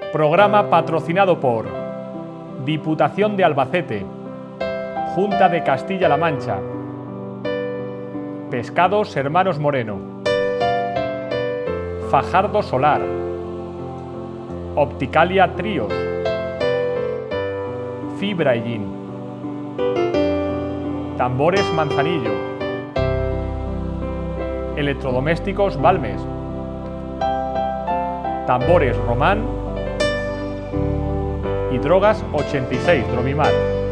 Programa patrocinado por Diputación de Albacete, Junta de Castilla-La Mancha, Pescados Hermanos Moreno, Fajardo Solar, Opticalia Tríos, Fibra Ellín, Tambores Manzanillo, Electrodomésticos Balmes, Tambores Román y Drogas 86 Dromimar.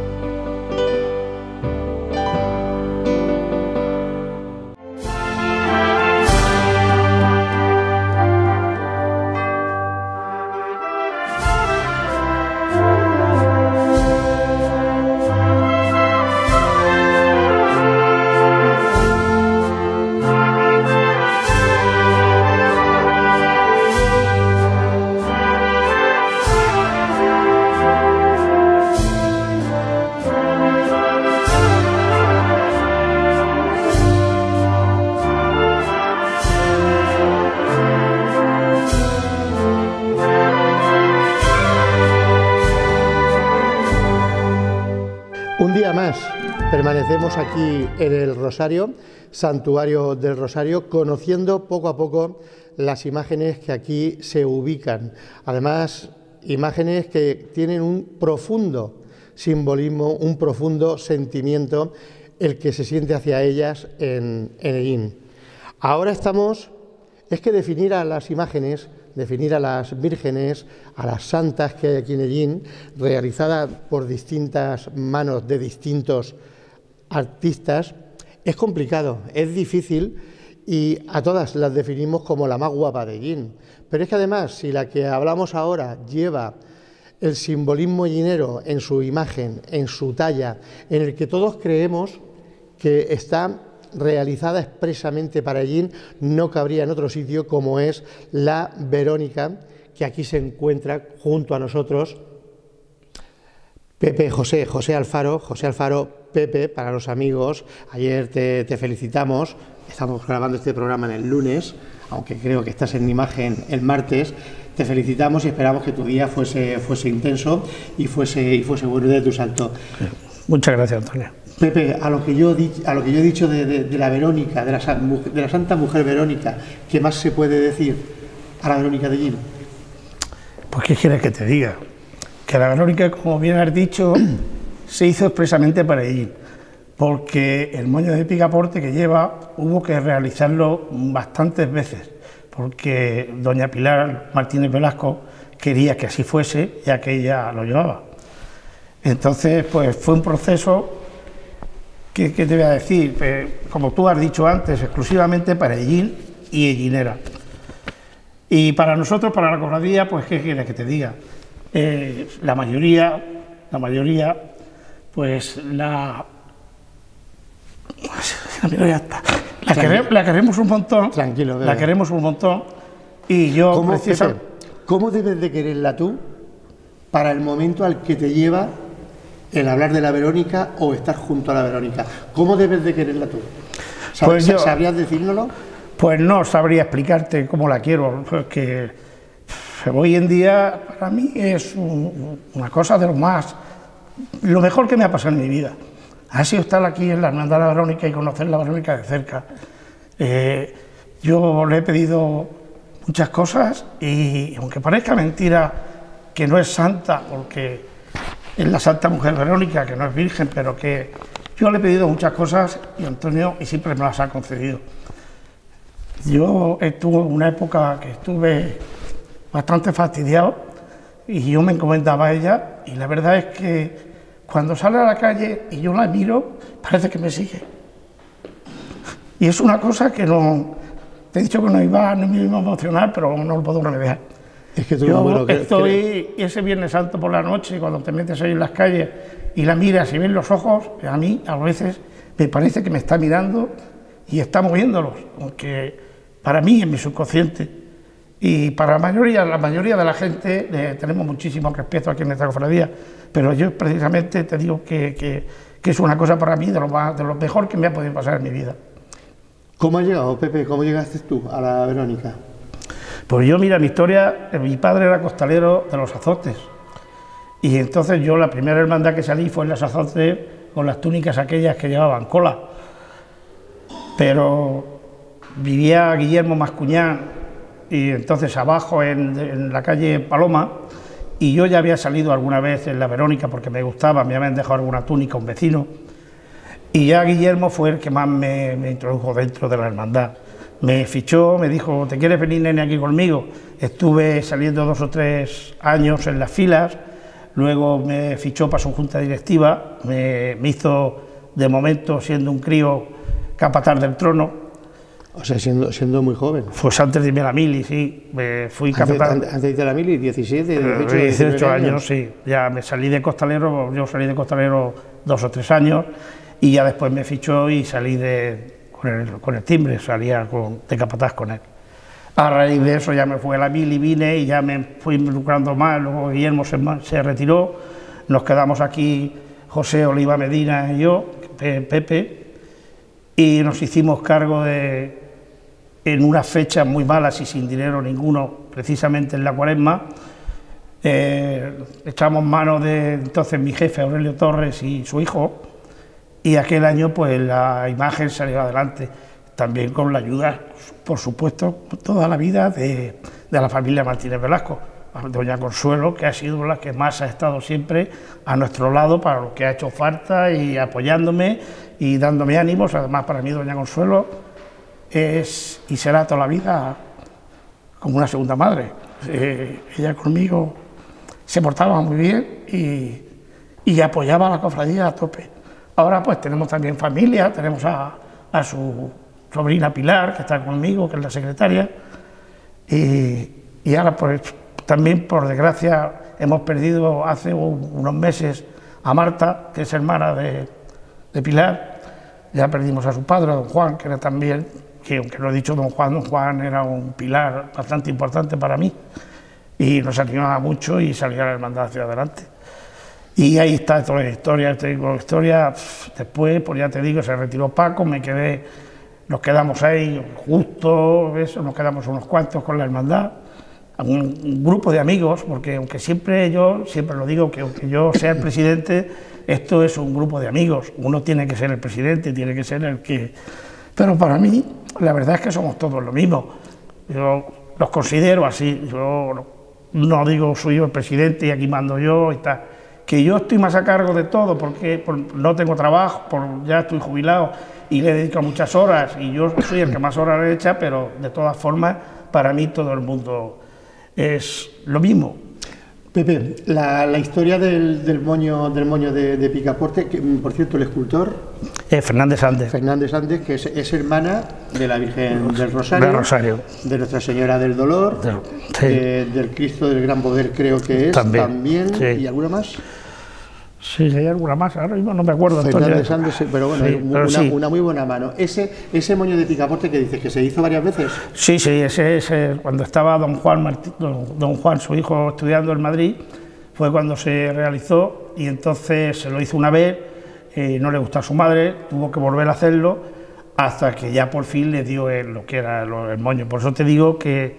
Un día más permanecemos aquí en el Rosario, Santuario del Rosario, conociendo poco a poco las imágenes que aquí se ubican. Además, imágenes que tienen un profundo simbolismo, un profundo sentimiento, el que se siente hacia ellas en Ellín. Ahora es que definir a las imágenes, definir a las vírgenes, a las santas que hay aquí en Ellín, realizadas por distintas manos de distintos artistas, es complicado, es difícil y a todas las definimos como la más guapa de Ellín. Pero es que además, si la que hablamos ahora lleva el simbolismo ellinero en su imagen, en su talla, en el que todos creemos que está realizada expresamente para Ellín, no cabría en otro sitio, como es la Verónica, que aquí se encuentra junto a nosotros. Pepe José Alfaro, Pepe, para los amigos, ayer te felicitamos, estamos grabando este programa en el lunes, aunque creo que estás en imagen el martes. Te felicitamos y esperamos que tu día fuese intenso y fuese bueno de tu santo. Muchas gracias, Antonio. Pepe, a lo que yo he dicho de la Verónica, de la Santa Mujer Verónica, ¿qué más se puede decir a la Verónica de Ellín? Pues ¿qué quieres que te diga? Que la Verónica, como bien has dicho, se hizo expresamente para Ellín, porque el moño de picaporte que lleva hubo que realizarlo bastantes veces, porque doña Pilar Martínez Velasco quería que así fuese, ya que ella lo llevaba. Entonces, pues fue un proceso. ¿Qué te voy a decir? Como tú has dicho antes, exclusivamente para Ellín y ellinera. Y para nosotros, para la cofradía, pues ¿qué quieres que te diga? La mayoría, pues la queremos un montón. Tranquilo, bebé. La queremos un montón. Y yo, ¿Cómo debes de quererla tú para el momento al que te lleva el hablar de la Verónica o estar junto a la Verónica? ¿Cómo debes de quererla tú? ¿Sabrías decírnoslo? Pues no sabría explicarte cómo la quiero, porque hoy en día para mí es una cosa de lo mejor que me ha pasado en mi vida. Ha sido estar aquí en la Hermandad de la Verónica y conocer la Verónica de cerca. Yo le he pedido muchas cosas y aunque parezca mentira que no es santa, porque es la Santa Mujer Verónica, que no es virgen, pero que yo le he pedido muchas cosas y Antonio y siempre me las ha concedido. Yo estuve en una época que estuve bastante fastidiado y yo me encomendaba a ella y la verdad es que cuando sale a la calle y yo la miro, parece que me sigue. Y es una cosa que no... Te he dicho que no me iba a emocionar, pero no lo puedo remediar. Es que tú, yo estoy ese Viernes Santo por la noche, cuando te metes ahí en las calles y la miras y ves los ojos, a mí a veces me parece que me está mirando y está moviéndolos, aunque para mí es mi subconsciente. Y para la mayoría de la gente tenemos muchísimo respeto aquí en esta cofradía, pero yo precisamente te digo que es una cosa para mí de lo mejor que me ha podido pasar en mi vida. ¿Cómo has llegado, Pepe? ¿Cómo llegaste tú a la Verónica? Pues yo, mira, mi historia, mi padre era costalero de los Azotes. Y entonces yo la primera hermandad que salí fue en las Azotes con las túnicas aquellas que llevaban cola. Pero vivía Guillermo Mascuñán y entonces abajo en la calle Paloma, y yo ya había salido alguna vez en la Verónica porque me gustaba, me habían dejado alguna túnica un vecino, y ya Guillermo fue el que más me introdujo dentro de la hermandad. Me fichó, me dijo, ¿te quieres venir, nene, aquí conmigo? Estuve saliendo 2 o 3 años en las filas, luego me fichó para su junta directiva, me hizo, de momento, siendo un crío, capataz del trono. O sea, siendo muy joven. Pues antes de irme a la mili, sí, fui capataz. Antes de irte a la mili, 17, 18 años, sí. Ya me salí de costalero, yo salí de costalero 2 o 3 años, y ya después me fichó y salí con el timbre, salía de capataz con él. A raíz de eso ya me fui a la mili, vine y ya me fui involucrando más, luego Guillermo se retiró, nos quedamos aquí José Oliva Medina y yo, Pepe, y nos hicimos cargo en unas fechas muy malas y sin dinero ninguno, precisamente en la Cuaresma, echamos mano de entonces mi jefe Aurelio Torres y su hijo, y aquel año pues la imagen salió adelante, también con la ayuda, por supuesto, toda la vida de la familia Martínez Velasco, doña Consuelo, que ha sido la que más ha estado siempre a nuestro lado para lo que ha hecho falta y apoyándome y dándome ánimos. Además, para mí doña Consuelo es y será toda la vida como una segunda madre. Ella conmigo se portaba muy bien y apoyaba a la cofradía a tope. Ahora pues tenemos también familia, tenemos a su sobrina Pilar, que está conmigo, que es la secretaria, y ahora pues también, por desgracia, hemos perdido hace unos meses a Marta, que es hermana de Pilar. Ya perdimos a su padre, a don Juan, que era también, que aunque no he dicho don Juan era un pilar bastante importante para mí, y nos animaba mucho y salía la hermandad hacia adelante. Y ahí está toda la historia, después, pues ya te digo, se retiró Paco, nos quedamos ahí justo, eso, nos quedamos unos cuantos con la hermandad, un grupo de amigos, porque aunque yo siempre lo digo, que aunque yo sea el presidente, esto es un grupo de amigos, uno tiene que ser el presidente, tiene que ser el que... Pero para mí, la verdad es que somos todos lo mismo, yo los considero así, yo no digo soy yo el presidente y aquí mando yo y tal, que yo estoy más a cargo de todo porque no tengo trabajo, ya estoy jubilado y le dedico muchas horas y yo soy el que más horas le echa, pero de todas formas, para mí todo el mundo es lo mismo. Pepe, la historia del moño de Picaporte, que, por cierto, el escultor... Fernández Andes. Fernández Andes, que es hermana de la Virgen del Rosario, de Nuestra Señora del Dolor, sí. Del Cristo del Gran Poder, creo que es también sí. ¿Y alguna más? Sí, hay alguna más, ahora mismo no me acuerdo. Fernández Andes, pero bueno, sí, una muy buena mano. Ese moño de Picaporte que dices que se hizo varias veces. Sí, ese cuando estaba don Juan, su hijo, estudiando en Madrid, fue cuando se realizó y entonces se lo hizo una vez, no le gustó a su madre, tuvo que volver a hacerlo hasta que ya por fin le dio lo que era el moño. Por eso te digo que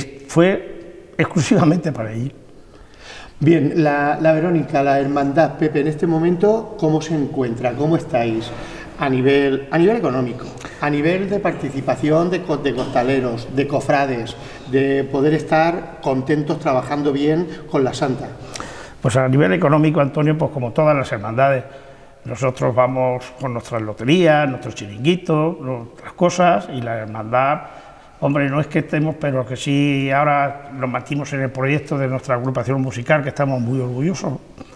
fue exclusivamente para ella. Bien, la Verónica, la hermandad, Pepe, en este momento, ¿cómo se encuentra? ¿Cómo estáis? A nivel económico, a nivel de participación de costaleros, de cofrades, de poder estar contentos trabajando bien con la Santa. Pues a nivel económico, Antonio, pues como todas las hermandades, nosotros vamos con nuestras loterías, nuestros chiringuitos, nuestras cosas, y la hermandad, hombre, no es que estemos, pero que sí, ahora nos metimos en el proyecto de nuestra agrupación musical, que estamos muy orgullosos.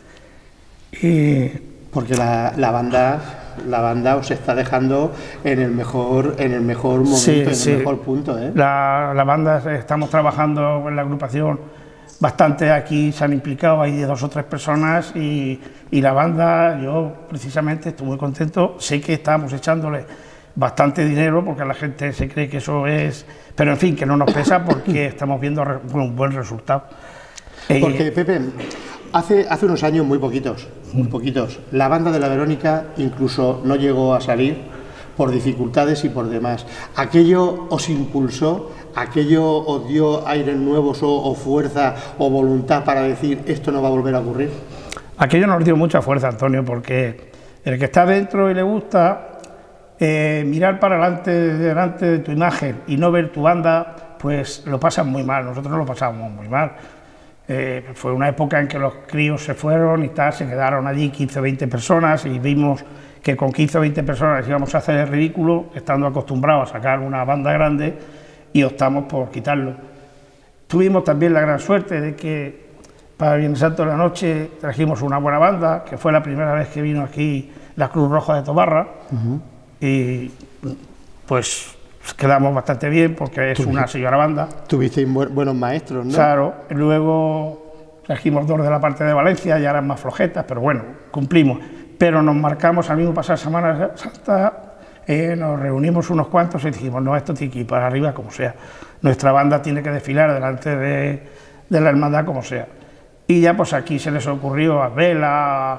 Porque la banda os está dejando en el mejor momento, sí, en el mejor punto, ¿eh? La banda, estamos trabajando en la agrupación bastante, aquí se han implicado, hay 2 o 3 personas y la banda, yo precisamente estoy muy contento, sé que estamos echándole bastante dinero porque la gente se cree que eso es, pero en fin, que no nos pesa porque estamos viendo un buen resultado. Porque Pepe, hace unos años muy poquitos, la banda de la Verónica incluso no llegó a salir por dificultades y por demás. Aquello os impulsó ¿aquello os dio aires nuevos o fuerza o voluntad para decir esto no va a volver a ocurrir? Aquello nos dio mucha fuerza, Antonio, porque el que está dentro y le gusta mirar para delante de tu imagen y no ver tu banda, pues lo pasan muy mal. Nosotros lo pasamos muy mal. Fue una época en que los críos se fueron y tal, se quedaron allí 15 o 20 personas y vimos que con 15 o 20 personas íbamos a hacer el ridículo, estando acostumbrados a sacar una banda grande, y optamos por quitarlo. Tuvimos también la gran suerte de que para Viernes Santo de la Noche trajimos una buena banda, que fue la primera vez que vino aquí la Cruz Roja de Tobarra, y pues quedamos bastante bien porque es una señora banda. Tuvisteis buenos maestros, ¿no? Claro, luego trajimos 2 de la parte de Valencia, ya eran más flojetas, pero bueno, cumplimos. Pero nos marcamos al mismo pasar Semana Santa, nos reunimos unos cuantos y dijimos, no, esto tiene que ir para arriba como sea. Nuestra banda tiene que desfilar delante de la hermandad como sea. Y ya pues aquí se les ocurrió a Vela,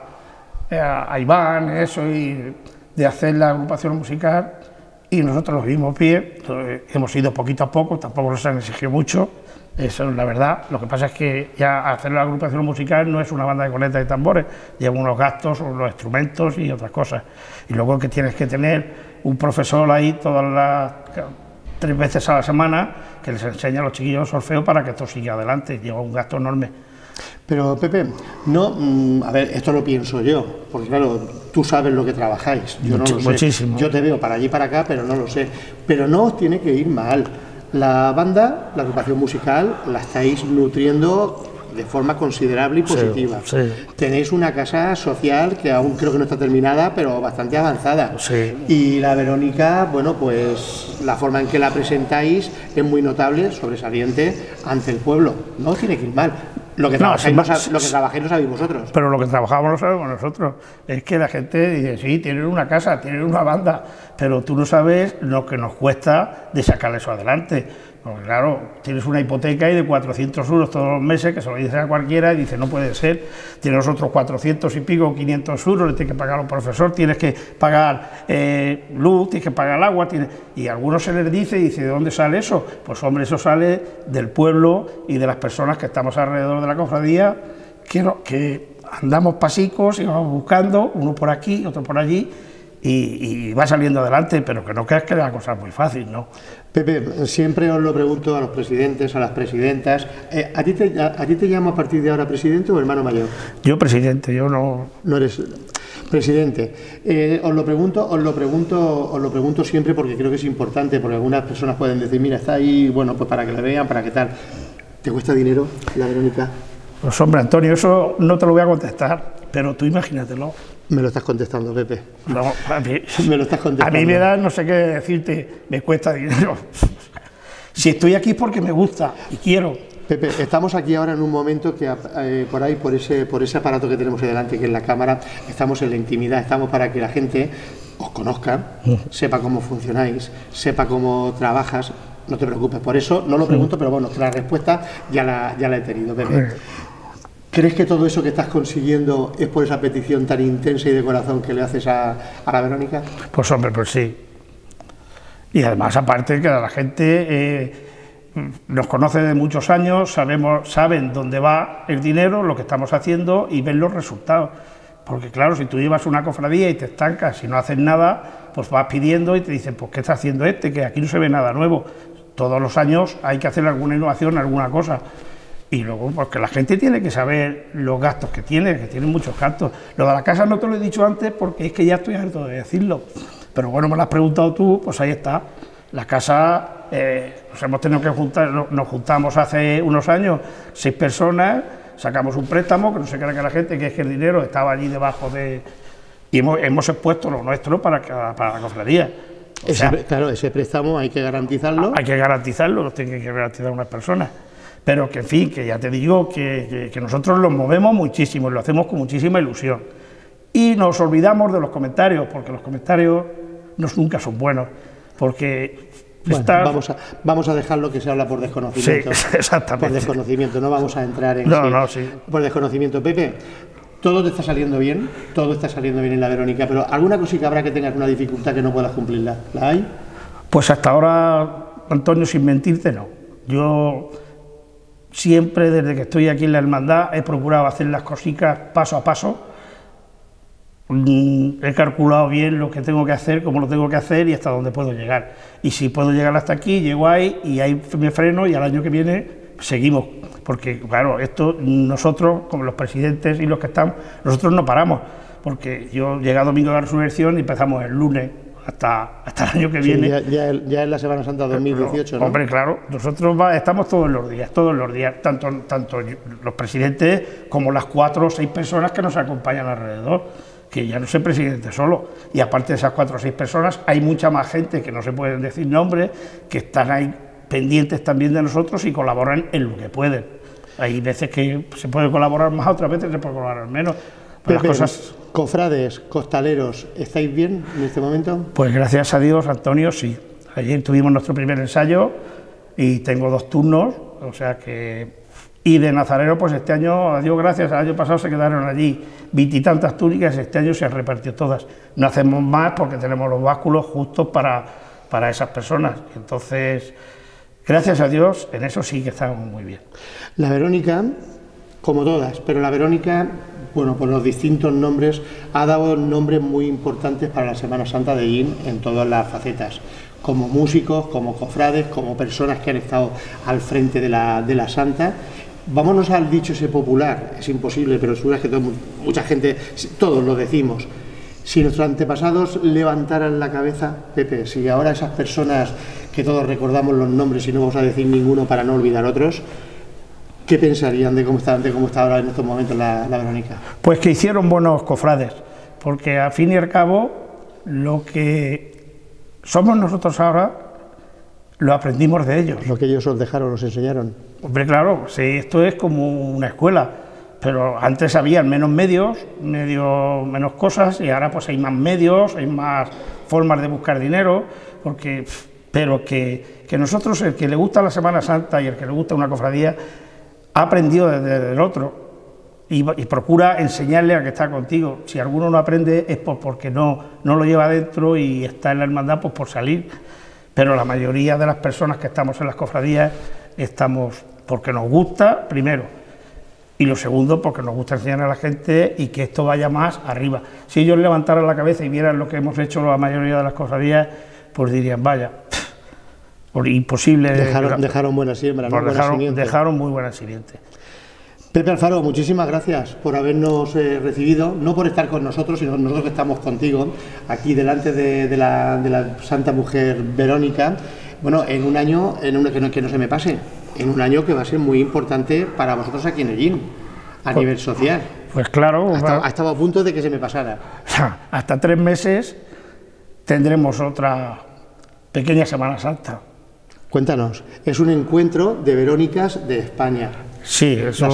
a Iván, eso, y de hacer la agrupación musical, y nosotros los vimos bien. Hemos ido poquito a poco, tampoco nos han exigido mucho, eso es la verdad. Lo que pasa es que ya hacer la agrupación musical no es una banda de cornetas y tambores, lleva unos gastos, unos instrumentos y otras cosas. Y luego que tienes que tener un profesor ahí todas las 3 veces a la semana que les enseña a los chiquillos solfeo para que esto siga adelante, lleva un gasto enorme. Pero Pepe, no, a ver, esto lo pienso yo, porque claro, tú sabes lo que trabajáis, yo no lo sé. Muchísimo. Yo te veo para allí y para acá, pero no lo sé. Pero no os tiene que ir mal. La banda, la agrupación musical, la estáis nutriendo de forma considerable y positiva. Sí, sí. Tenéis una casa social que aún creo que no está terminada, pero bastante avanzada. Sí. Y la Verónica, bueno, pues la forma en que la presentáis es muy notable, sobresaliente ante el pueblo. No os tiene que ir mal. Lo que trabajéis lo sabéis vosotros. Pero lo que trabajamos lo sabemos nosotros. Es que la gente dice, sí, tienen una casa, tienen una banda, pero tú no sabes lo que nos cuesta de sacar eso adelante. Porque claro, tienes una hipoteca y de 400 euros todos los meses, que se lo dices a cualquiera y dice, no puede ser. Tienes otros 400 y pico, 500 euros, le tienes que pagar a un profesor, tienes que pagar luz, tienes que pagar el agua, y a algunos se les dice, ¿de dónde sale eso? Pues hombre, eso sale del pueblo y de las personas que estamos alrededor de la cofradía, que andamos pasicos y vamos buscando, uno por aquí, otro por allí, y va saliendo adelante, pero que no creas que la cosa es muy fácil, ¿no? Pepe, siempre os lo pregunto a los presidentes, a las presidentas, ¿a ti te llamo a partir de ahora presidente o hermano mayor? Yo presidente, yo no... No eres presidente. Os lo pregunto siempre porque creo que es importante, porque algunas personas pueden decir, mira, está ahí, bueno, pues para que le vean, para qué tal. ¿Te cuesta dinero la Verónica? Pues hombre, Antonio, eso no te lo voy a contestar, pero tú imagínatelo. Me lo estás contestando, Pepe. No, a mí, me lo estás contestando. A mí me da, no sé qué decirte, me cuesta dinero. Si estoy aquí es porque me gusta y quiero. Pepe, estamos aquí ahora en un momento que por ahí, por ese aparato que tenemos ahí delante, que es la cámara, estamos en la intimidad, estamos para que la gente os conozca, sepa cómo funcionáis, sepa cómo trabajas. No te preocupes, por eso no lo pregunto, pero bueno, la respuesta ya la he tenido, Pepe. ¿Crees que todo eso que estás consiguiendo es por esa petición tan intensa y de corazón que le haces a la Verónica? Pues hombre, pues sí. Y además, aparte que la gente nos conoce de muchos años, saben dónde va el dinero, lo que estamos haciendo y ven los resultados. Porque claro, si tú llevas una cofradía y te estancas y no haces nada, pues vas pidiendo y te dicen, pues ¿qué está haciendo este? Que aquí no se ve nada nuevo. Todos los años hay que hacer alguna innovación, alguna cosa. Y luego, porque la gente tiene que saber los gastos que tiene muchos gastos. Lo de la casa no te lo he dicho antes porque es que ya estoy harto de decirlo. Pero bueno, me lo has preguntado tú, pues ahí está. La casa, nos hemos tenido que juntar, nos juntamos hace unos años, 6 personas, sacamos un préstamo, que no se crea que la gente, que es que el dinero estaba allí debajo de... Y hemos expuesto lo nuestro para la cofradía. Claro, ese préstamo hay que garantizarlo. Hay que garantizarlo, lo tienen que garantizar unas personas. Pero que en fin, que ya te digo que nosotros los movemos muchísimo y lo hacemos con muchísima ilusión. Y nos olvidamos de los comentarios, porque los comentarios nunca son buenos, porque... Bueno, vamos a dejarlo que se habla por desconocimiento. Sí, exactamente. Por desconocimiento, no vamos a entrar en... Sí. Por desconocimiento. Pepe, todo te está saliendo bien, todo está saliendo bien en la Verónica, pero ¿alguna cosita habrá que tengas una dificultad que no puedas cumplirla? ¿La hay? Pues hasta ahora Antonio, sin mentirte, no. Yo siempre, desde que estoy aquí en la hermandad, he procurado hacer las cositas paso a paso. He calculado bien lo que tengo que hacer, cómo lo tengo que hacer y hasta dónde puedo llegar. Y si puedo llegar hasta aquí, llego ahí y ahí me freno y al año que viene seguimos. Porque, claro, esto nosotros, como los presidentes y los que están, nosotros no paramos. Porque yo llegué a Domingo de la Resurrección y empezamos el lunes hasta el año que viene. Ya es la Semana Santa 2018, ¿no? Hombre, claro, nosotros estamos todos los días, tanto los presidentes como las 4 o 6 personas que nos acompañan alrededor, que ya no soy presidente solo, y aparte de esas 4 o 6 personas, hay mucha más gente que no se pueden decir nombres, que están ahí pendientes también de nosotros y colaboran en lo que pueden. Hay veces que se puede colaborar más, otras veces se puede colaborar menos. Pepe, las cosas... Cofrades, costaleros, ¿estáis bien en este momento? Pues gracias a Dios, Antonio, sí. Ayer tuvimos nuestro primer ensayo y tengo 2 turnos, o sea que... Y de nazareno, pues este año, a Dios gracias, el año pasado se quedaron allí 20 y tantas túnicas, este año se han repartido todas. No hacemos más porque tenemos los básculos justos para esas personas. Entonces, gracias a Dios, en eso sí que estamos muy bien. La Verónica, como todas, pero la Verónica, bueno, por los distintos nombres, ha dado nombres muy importantes para la Semana Santa de Llín en todas las facetas, como músicos, como cofrades, como personas que han estado al frente de la Santa. Vámonos al dicho ese popular, es imposible, pero seguro que mucha gente, todos lo decimos. Si nuestros antepasados levantaran la cabeza, Pepe, si ahora esas personas que todos recordamos los nombres y no vamos a decir ninguno para no olvidar otros, ¿qué pensarían de cómo está ahora en estos momentos la Verónica? Pues que hicieron buenos cofrades, porque al fin y al cabo lo que somos nosotros ahora lo aprendimos de ellos. Lo que ellos os dejaron, os enseñaron. Hombre, claro, sí, esto es como una escuela, pero antes había menos medios, menos cosas, y ahora pues hay más medios, hay más formas de buscar dinero, pero que nosotros, el que le gusta la Semana Santa y el que le gusta una cofradía, ha aprendido desde el otro y procura enseñarle al que está contigo. Si alguno no aprende es porque no lo lleva dentro y está en la hermandad pues por salir, pero la mayoría de las personas que estamos en las cofradías estamos porque nos gusta, primero, y lo segundo, porque nos gusta enseñar a la gente y que esto vaya más arriba. Si ellos levantaran la cabeza y vieran lo que hemos hecho la mayoría de las cofradías, pues dirían, vaya, imposible. Dejaron buena siembra, ¿no? Dejaron muy buena simiente. Pepe Alfaro, muchísimas gracias por habernos recibido, no por estar con nosotros, sino nosotros que estamos contigo, aquí delante de la Santa Mujer Verónica. Bueno, en un año que no se me pase, en un año que va a ser muy importante para vosotros aquí en Ellín, a nivel social. Pues claro. Ha estado a punto de que se me pasara. Hasta 3 meses tendremos otra pequeña Semana Santa. Cuéntanos, es un encuentro de Verónicas de España. Sí, eso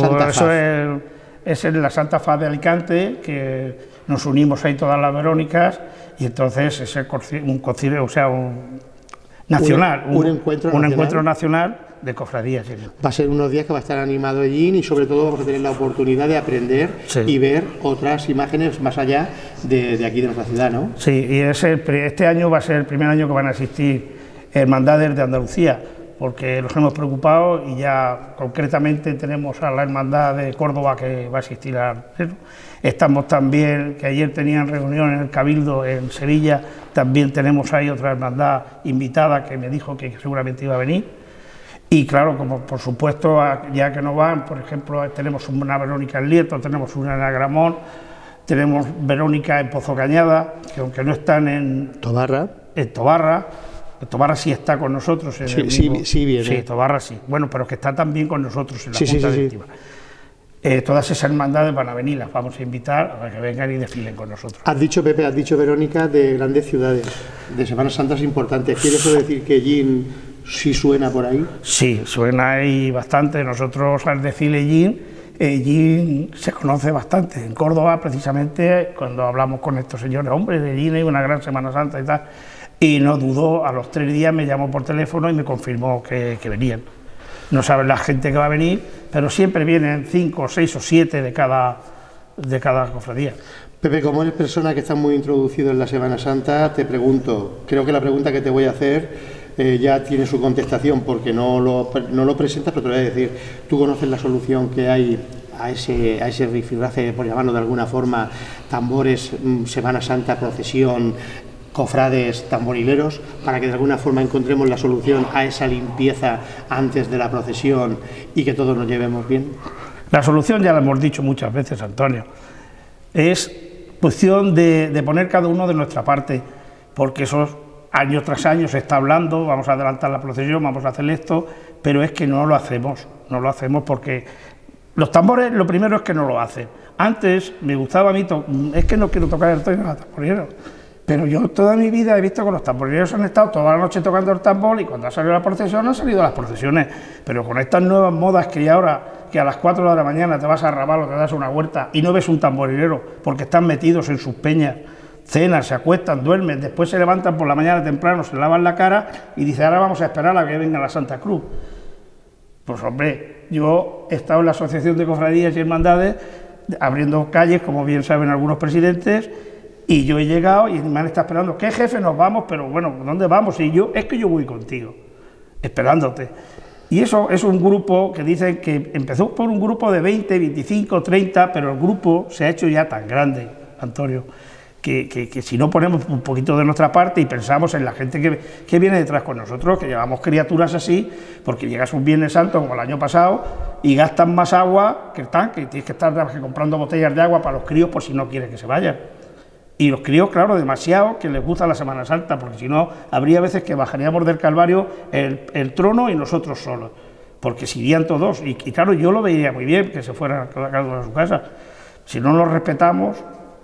es en la Santa Faz de Alicante, que nos unimos ahí todas las Verónicas, y entonces es un concilio, o sea, nacional, un encuentro nacional de cofradías. Sí. Va a ser unos días que va a estar animado allí y sobre todo vamos a tener la oportunidad de aprender y ver otras imágenes más allá de aquí de nuestra ciudad, ¿no? Sí, y este año va a ser el primer año que van a asistir hermandades de Andalucía, porque nos hemos preocupado y ya concretamente tenemos a la hermandad de Córdoba que va a asistir a... Estamos también, que ayer tenían reunión en el Cabildo en Sevilla, también tenemos ahí otra hermandad invitada que me dijo que seguramente iba a venir. Y claro, como por supuesto, ya que no van, por ejemplo, tenemos una Verónica en Lieto, tenemos una en Agramón, tenemos Verónica en Pozo Cañada, que aunque no están en Tobarra, Tobarra sí está con nosotros. Sí, viene. Sí, Tobarra sí. Bueno, pero que está también con nosotros en la Junta Directiva. Todas esas hermandades van a venir, las vamos a invitar a que vengan y desfilen con nosotros. Has dicho, Pepe, Verónica, de grandes ciudades, de Semanas Santas importantes. ¿Quiere eso decir que Llín sí suena por ahí? Sí, suena ahí bastante. Nosotros al desfile Llín se conoce bastante. En Córdoba, precisamente, cuando hablamos con estos señores, hombre, de Llín hay una gran Semana Santa y tal, y no dudó, a los 3 días me llamó por teléfono y me confirmó que venían. No saben la gente que va a venir, pero siempre vienen 5, 6 o 7 de cada cofradía. Pepe, como eres persona que está muy introducido en la Semana Santa, te pregunto, creo que la pregunta que te voy a hacer ya tiene su contestación porque no lo presentas, pero te voy a decir, ¿tú conoces la solución que hay a ese rifirrafe, por llamarlo de alguna forma, tambores, Semana Santa, procesión, cofrades, tamborileros, para que de alguna forma encontremos la solución a esa limpieza antes de la procesión y que todos nos llevemos bien? La solución ya la hemos dicho muchas veces, Antonio, es cuestión de poner cada uno de nuestra parte, porque eso año tras año se está hablando, vamos a adelantar la procesión, vamos a hacer esto, pero es que no lo hacemos porque los tambores, lo primero es que no lo hacen. Antes me gustaba a mí, es que no quiero tocar el tamborero, pero yo toda mi vida he visto que los tamborileros han estado toda la noche tocando el tambor y cuando ha salido la procesión han salido las procesiones, pero con estas nuevas modas que hay ahora, que a las 4 de la mañana te vas a Raval o te das una huerta y no ves un tamborilero porque están metidos en sus peñas, cenan, se acuestan, duermen, después se levantan por la mañana temprano, se lavan la cara y dicen ahora vamos a esperar a que venga la Santa Cruz. Pues hombre, yo he estado en la Asociación de Cofradías y Hermandades abriendo calles, como bien saben algunos presidentes, y yo he llegado y me han estado esperando, ¿qué jefe nos vamos? Pero bueno, ¿dónde vamos? Y yo, es que yo voy contigo, esperándote. Y eso es un grupo que dicen que empezó por un grupo de 20, 25, 30, pero el grupo se ha hecho ya tan grande, Antonio, que si no ponemos un poquito de nuestra parte y pensamos en la gente que viene detrás con nosotros, que llevamos criaturas así, porque llegas un Viernes Santo como el año pasado y gastan más agua que el tanque, tienes que estar comprando botellas de agua para los críos por si no quieres que se vayan. Y los críos, claro, demasiado que les gusta la Semana Santa, porque si no, habría veces que bajaríamos del Calvario el trono y nosotros solos, porque se irían todos, y claro, yo lo vería muy bien, que se fueran cada uno a su casa. Si no nos respetamos,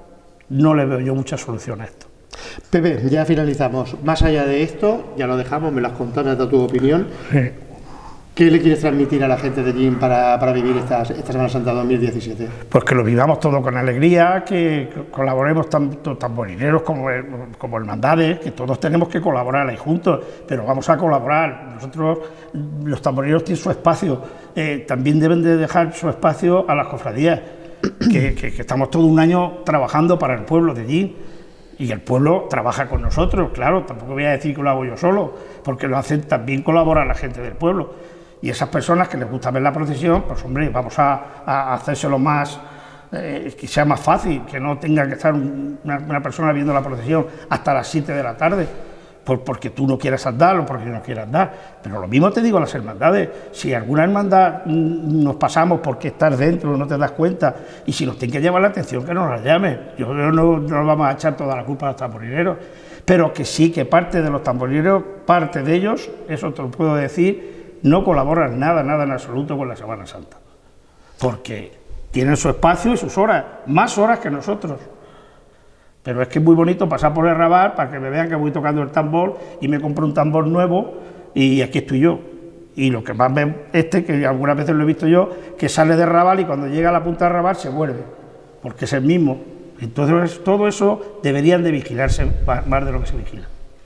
no le veo yo mucha solución a esto. Pepe, ya finalizamos. Más allá de esto, ya lo dejamos, me lo has contado, me has dado tu opinión. Sí. ¿Qué le quieres transmitir a la gente de GIM para vivir esta Semana Santa 2017? Pues que lo vivamos todo con alegría, que colaboremos tanto tamborileros como hermandades, que todos tenemos que colaborar ahí juntos, pero vamos a colaborar. Nosotros, los tamborileros tienen su espacio, también deben de dejar su espacio a las cofradías, que estamos todo un año trabajando para el pueblo de GIM. Y el pueblo trabaja con nosotros, claro, tampoco voy a decir que lo hago yo solo, porque lo hacen, también colabora la gente del pueblo. Y esas personas que les gusta ver la procesión, pues hombre, vamos a hacérselo más, que sea más fácil, que no tenga que estar una persona viendo la procesión hasta las 7 de la tarde, porque tú no quieras andar o porque no quieras andar. Pero lo mismo te digo a las hermandades, si alguna hermandad nos pasamos porque estás dentro, no te das cuenta, y si nos tienen que llamar la atención, que nos la llamen. Yo no vamos a echar toda la culpa a los tamborileros, pero que sí, que parte de los tamborileros, parte de ellos, eso te lo puedo decir, no colaboran nada en absoluto con la Semana Santa, porque tienen su espacio y sus horas, más horas que nosotros. Pero es que es muy bonito pasar por el Raval para que me vean que voy tocando el tambor y me compro un tambor nuevo y aquí estoy yo. Y lo que más ven que algunas veces lo he visto yo, que sale de Raval y cuando llega a la punta de Raval se vuelve, porque es el mismo. Entonces todo eso deberían de vigilarse más de lo que se vigila.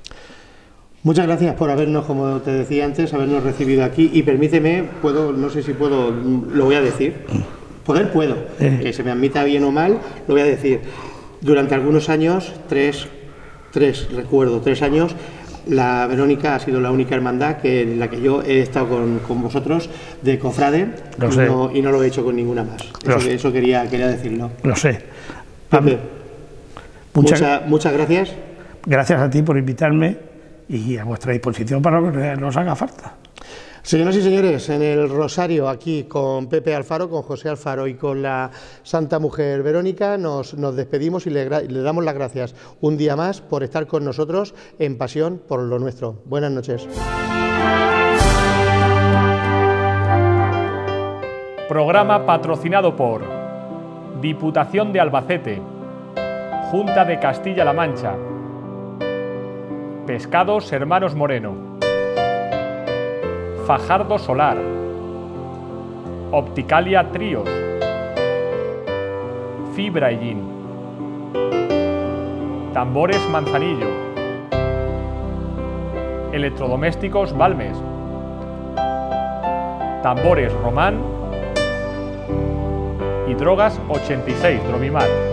Muchas gracias por habernos, como te decía antes, habernos recibido aquí, y permíteme, no sé si puedo, lo voy a decir, puedo, que se me admita bien o mal, lo voy a decir. Durante algunos años, tres años, la Verónica ha sido la única hermandad en la que yo he estado con vosotros de cofrade, y no lo he hecho con ninguna más. Eso quería decirlo. Lo sé. Pepe, muchas gracias. Gracias a ti por invitarme y a vuestra disposición para lo que nos haga falta. Señoras y señores, en el Rosario, aquí con Pepe Alfaro, con José Alfaro y con la Santa Mujer Verónica, nos despedimos y le damos las gracias un día más por estar con nosotros en Pasión por lo Nuestro. Buenas noches. Programa patrocinado por Diputación de Albacete, Junta de Castilla-La Mancha, Pescados Hermanos Moreno, Fajardo Solar, Opticalia Tríos, Fibra y Gin, Tambores Manzanillo, Electrodomésticos Balmes, Tambores Román y Drogas 86 Dromimar.